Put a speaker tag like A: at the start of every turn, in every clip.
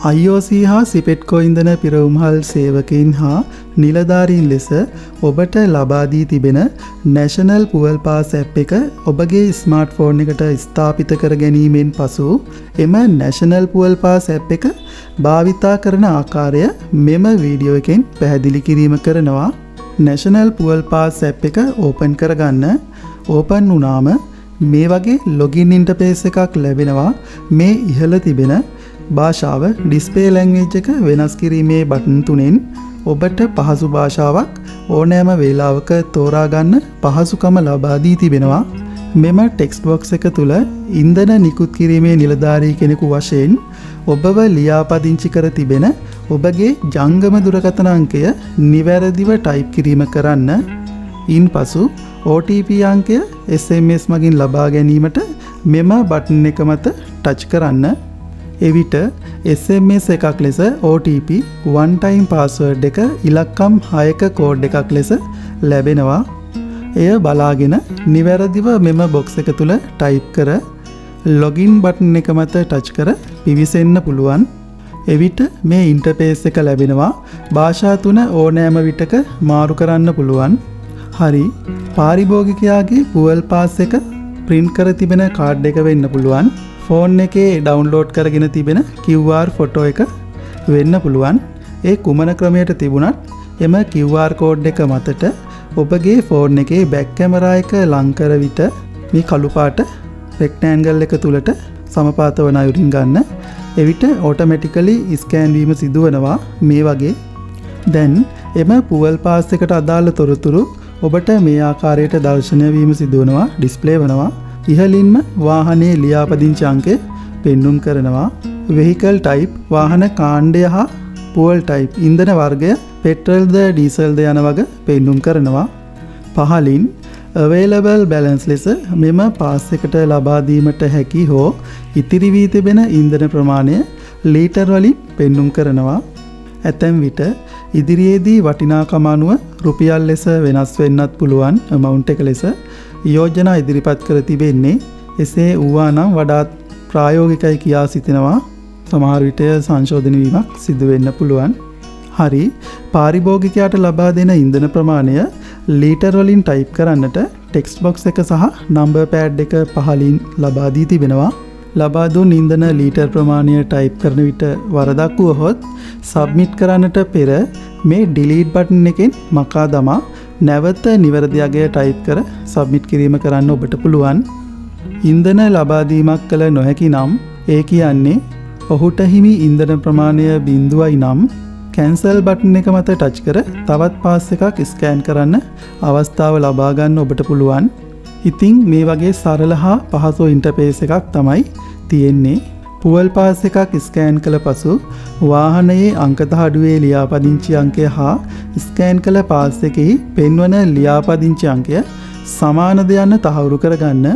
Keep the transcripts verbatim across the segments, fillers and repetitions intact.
A: I O C හා සිපෙට්කෝ ඉන්ධන පිරවුම්හල් සේවකයින් හා නිලධාරීන් ලෙස ඔබට ලබා දී තිබෙන National Fuel Pass app එක ඔබගේ ස්මාර්ට්ෆෝන් එකට ස්ථාපිත කර ගැනීමෙන් පසු එම National Fuel Pass app එක භාවිතා කරන ආකාරය මෙම වීඩියෝ එකෙන් පැහැදිලි කිරීම කරනවා. National Fuel Pass app එක ඕපන් කරගන්න. ඕපන් වුණාම මේ වගේ login interface එකක් ලැබෙනවා. මේ ඉහළ තිබෙන භාෂාව ඩිස්ප්ලේ ලැන්ග්වේජ් එක වෙනස් කිරීමේ බටන් තුනෙන් ඔබට පහසු භාෂාවක් ඕනෑම වේලාවක තෝරා ගන්න පහසුකම ලබා දී තිබෙනවා. මෙම ටෙක්ස්ට් බොක්ස් එක තුල ඉන්ධන නිකුත් කිරීමේ නිලධාරී කෙනෙකු වශයෙන් ඔබව ලියාපදිංචි කර තිබෙන ඔබගේ ජංගම දුරකථන අංකය නිවැරදිව ටයිප් කිරීම කරන්න. ඉන්පසු O T P අංකය S M S මගින් ලබා ගැනීමට මෙම බටන් එක මත ටච් කරන්න. එවිට S M S එකක් ලෙස O T P one time password එක ඉලක්කම් හයක කෝඩ් එකක් ලෙස ලැබෙනවා. එය බලාගෙන නිවැරදිව මෙම බොක්ස් එක තුල ටයිප් කර login බටන් එක මත ටච් කර පිවිසෙන්න පුළුවන්. එවිට මේ ඉන්ටර්ෆේස් එක ලැබෙනවා. භාෂා තුන ඕනෑම විටක මාරු කරන්න පුළුවන්. හරි. පාරිභෝගිකයාගේ fuel pass එක print කර තිබෙන කාඩ් එක වෙන්න පුළුවන්. ෆෝන් එකේ ඩවුන්ලෝඩ් කරගෙන තිබෙන Q R ෆොටෝ එක වෙන්න පුළුවන්. ඒ කුමන ක්‍රමයට තිබුණත් එම Q R කෝඩ් එක මතට ඔබගේ ෆෝන් එකේ බැක් කැමරා එක ලං කර විට මේ කළු පාට රෙක්ටැන්ගල් එක තුලට සමපාත වන අයුරින් ගන්න. එවිට ඔටෝමැටිකලි ස්කෑන් වීම සිදුවනවා මේ වගේ. දැන් එම fuel pass එකට අදාළ තොරතුරු ඔබට මේ ආකාරයට දර්ශනය වීම සිදුවනවා, ඩිස්ප්ලේ වෙනවා. ඉහළින්ම වාහනයේ ලියාපදිංචි අංකය පෙන්눔 කරනවා. vehicle type වාහන කාණ්ඩය හා fuel type ඉන්ධන වර්ගය පෙට්‍රල්ද ඩීසල්ද යන වග පෙන්눔 කරනවා. පහළින් available balance ලෙස මෙම පාස් එකට ලබා දීමට හැකි හෝ ඉතිරි වී තිබෙන ඉන්ධන ප්‍රමාණය ලීටර් වලින් පෙන්눔 කරනවා. ඇතැම් විට ඉදිරියේදී වටිනාකම අනුව රුපියල් ලෙස වෙනස් වෙන්නත් පුළුවන් amount එක ලෙස යෝජනා ඉදිරිපත් කර තිබෙන්නේ. එසේ වූවා නම් වඩාත් ප්‍රායෝගිකයි කියා සිතනවා. සමහර විට සංශෝධන වීමක් සිදු වෙන්න පුළුවන්. හරි. පාරිභෝගිකයාට ලබා දෙන ඉන්ධන ප්‍රමාණය ලීටර් වලින් ටයිප් කරන්නට ටෙක්ස්ට් බොක්ස් එක සහ නම්බර් පෑඩ් එක පහළින් ලබා දී තිබෙනවා. ලබා දුන් ඉන්ධන ලීටර් ප්‍රමාණය ටයිප් කරන විට වරදක් වුවහොත් සබ්මිට් කරන්නට පෙර මේ ඩිලීට් බටන් එකෙන් මකා දමා නැවත නිවැරදි අගය ටයිප් කර සබ්මිට් කිරීම කරන්න ඔබට පුළුවන්. ඉන්ධන ලබා දීමක් කළ නොහැකි නම් ඒ කියන්නේ ඔහුට හිමි ඉන්ධන ප්‍රමාණය බිඳුවයි නම් කැන්සල් බටන් එක මත ටච් කර තවත් පාස් එකක් ස්කෑන් කරන්න අවස්ථාව ලබා ගන්න ඔබට පුළුවන්. ඉතින් මේ වගේ සරල හා පහසු ඉන්ටර්ෆේස් එකක් තමයි තියෙන්නේ. fuel pass එකක් ස්කෑන් කළ පසු වාහනයේ අංක තහඩුවේ ලියාපදිංචි අංකය හා ස්කෑන් කළ පාස් එකෙහි පෙන්වන ලියාපදිංචි අංකය සමානද යන්න තහවුරු කරගන්න.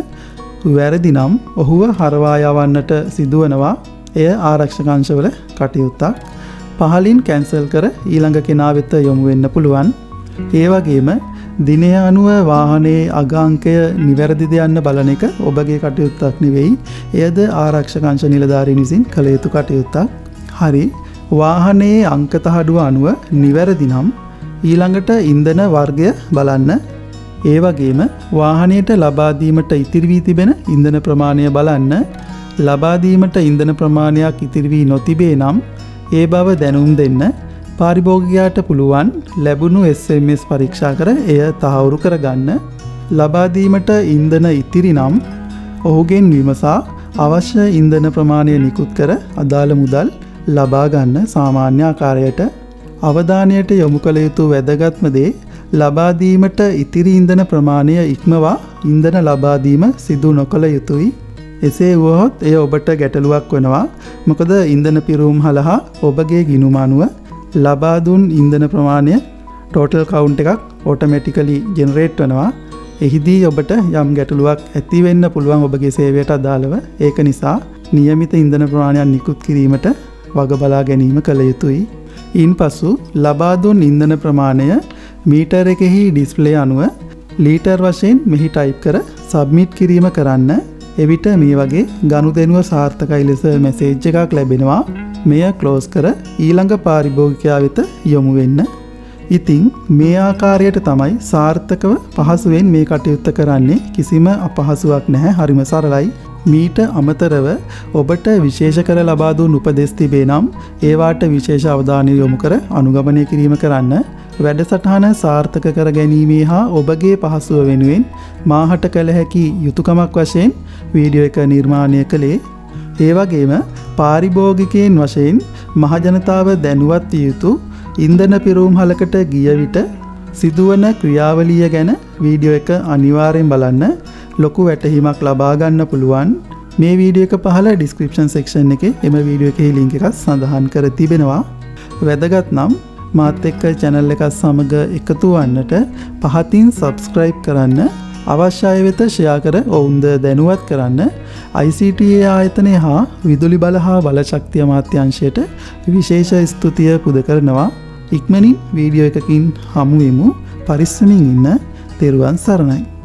A: වැරදි නම් ඔහුව හරවා යවන්නට සිදුවනවා. එය ආරක්ෂක අංශවල කටයුත්තක්. පහලින් කැන්සල් කර ඊළඟ කෙනා වෙත යොමු වෙන්න පුළුවන්. ඒ වගේම දිනය අනුව වාහනයේ අග අංකය නිවැරදිද යන්න බලන එක ඔබගේ කටයුත්තක් නෙවෙයි. එයද ආරක්ෂක අංශ නිලධාරීන් විසින් කළ යුතු කටයුත්තක්. හරි. වාහනයේ අංක තහඩුව අනුව නිවැරදි නම් ඊළඟට ඉන්ධන වර්ගය බලන්න. ඒ වගේම වාහනයට ලබා දීමට ඉතිරි වී තිබෙන ඉන්ධන ප්‍රමාණය බලන්න. ලබා දීමට ඉන්ධන ප්‍රමාණයක් ඉතිරි වී නොතිබේ නම් ඒ බව දැනුම් දෙන්න පාරිභෝගිකයාට පුළුවන් ලැබුණු S M S පරීක්ෂා කර එය තහවුරු කරගන්න. ලබා දීමට ඉන්ධන ඉතිරි නම් ඔහුගෙන් විමසා අවශ්‍ය ඉන්ධන ප්‍රමාණය නිකුත් කර අදාළ මුදල් ලබා ගන්න. සාමාන්‍ය ආකාරයට අවධානයට යොමු කළ යුතු වැදගත්ම දේ ලබා දීමට ඉතිරි ඉන්ධන ප්‍රමාණය ඉක්මවා ඉන්ධන ලබා දීම සිදු නොකළ යුතුයි. එසේ වුවහොත් එය ඔබට ගැටලුවක් වෙනවා. මොකද ඉන්ධන පිරවුම් හලහා ඔබගේ ගිණුම අනුව ලබා දුන් ඉන්ධන ප්‍රමාණය ටෝටල් කවුන්ට් එකක් ඔටෝමැටිකලි ජෙනරේට් වෙනවා. එහිදී ඔබට යම් ගැටලුවක් ඇති වෙන්න පුළුවන් ඔබගේ සේවයට අදාළව. ඒක නිසා નિયમિત ඉන්ධන ප්‍රමාණයක් නිකුත් කිරීමට වග බලා ගැනීම කළ යුතුයි. ඉන්පසු ලබා දුන් ඉන්ධන ප්‍රමාණය මීටර එකෙහි ඩිස්ප්ලේ අනුව ලීටර් වශයෙන් මෙහි ටයිප් කර සබ්මිට් කිරීම කරන්න. එවිට මේ වගේ ගනුදෙනුව සාර්ථකයි ලෙස මැසේජ් එකක් ලැබෙනවා. මෙය ක්ලෝස් කර ඊළඟ පාරිභෝගිකයා වෙත යොමු වෙන්න. ඉතින් මේ ආකාරයට තමයි සාර්ථකව පහසුවෙන් මේ කටයුත්ත කරන්නේ. කිසිම අපහසුාවක් නැහැ. හරිම සරලයි. මීට අමතරව ඔබට විශේෂ කර ලබා දුන් උපදෙස් තිබේ නම් ඒවාට විශේෂ අවධානය යොමු කර අනුගමනය කිරීම කරන්න. වැඩසටහන සාර්ථක කර ගැනීමේ හා ඔබගේ පහසුව වෙනුවෙන් මාහට කළ හැකි යුතුයකමක් වශයෙන් වීඩියෝ එක නිර්මාණය කළේ. ඒ වගේම පාරිභෝගිකයන් වශයෙන් මහජනතාව දැනුවත් විය යුතු ඉන්ධන පිරවුම්හලකට ගිය විට සිදුවන ක්‍රියාවලිය ගැන වීඩියෝ එක අනිවාර්යෙන් බලන්න. ලොකු වැටහීමක් ලබා ගන්න පුළුවන්. මේ වීඩියෝ එක පහළ ඩිස්ක්‍රිප්ෂන් සෙක්ෂන් එකේ එම වීඩියෝ එකේ ලින්ක් එකක් සඳහන් කර තිබෙනවා. වැදගත් නම් මාත් එක්ක channel එක සමග එකතු වන්නට පහතින් subscribe කරන්න. අවශ්‍ය අය වෙත ෂෙයා කර ඔවුන්ද දැනුවත් කරන්න. I C T A ආයතනය හා විදුලි බල හා බලශක්ති අමාත්‍යාංශයට විශේෂ ස්තුතිය පුද කරනවා. ඉක්මනින් වීඩියෝ එකකින් හමු වෙමු. පරිස්සමින් ඉන්න. තෙරුවන් සරණයි.